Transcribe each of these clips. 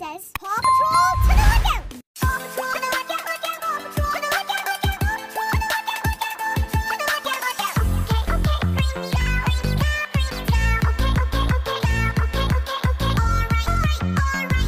says, Paw Patrol to the lookout! Paw Patrol to the lookout, lookout, Paw Patrol to the lookout, lookout, Paw Patrol to the lookout, lookout, Paw Patrol to the lookout, lookout. Okay, bring me down, bring me down, bring me down. Okay, down, okay, alright, alright.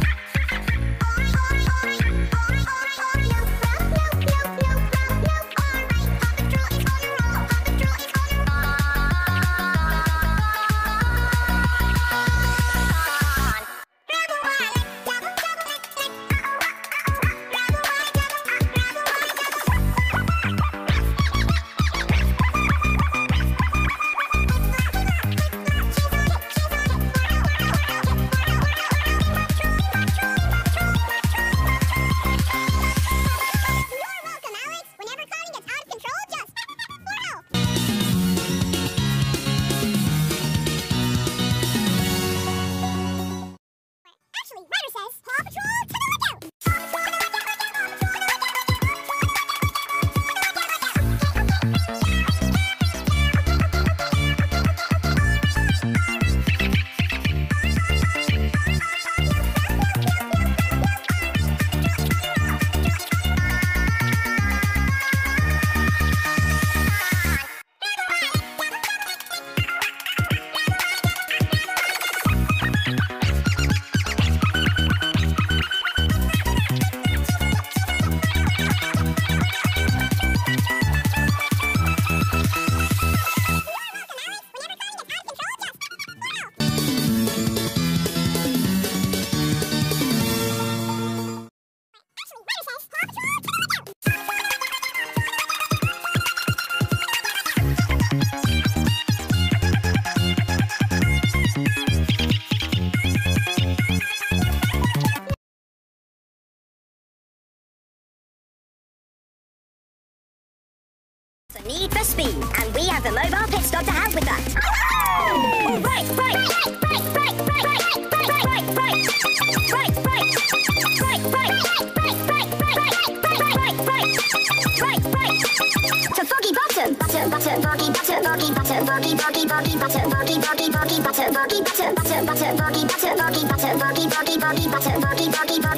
The need for speed, and we have the mobile pit stop to help with that. Oh, right. To Foggy Bottom. Butter, boggy, butter, boggy, butter, boggy, boggy, boggy, butter, boggy, boggy, boggy, butter, boggy, butter, boggy, butter, boggy, butter, boggy, butter, boggy, boggy, boggy, butter, boggy, boggy.